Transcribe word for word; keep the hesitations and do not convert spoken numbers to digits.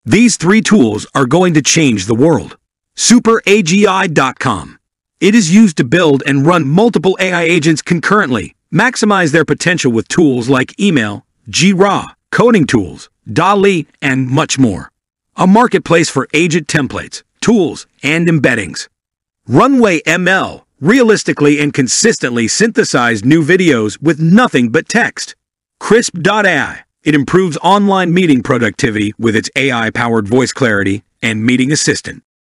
These three tools are going to change the world. Super A G I dot com. It is used to build and run multiple A I agents concurrently. Maximize their potential with tools like email, Jira, coding tools, DALL-E, and much more. A marketplace for agent templates, tools, and embeddings. Runway M L, realistically and consistently synthesize new videos with nothing but text. Crisp dot A I. It improves online meeting productivity with its A I-powered voice clarity and meeting assistant.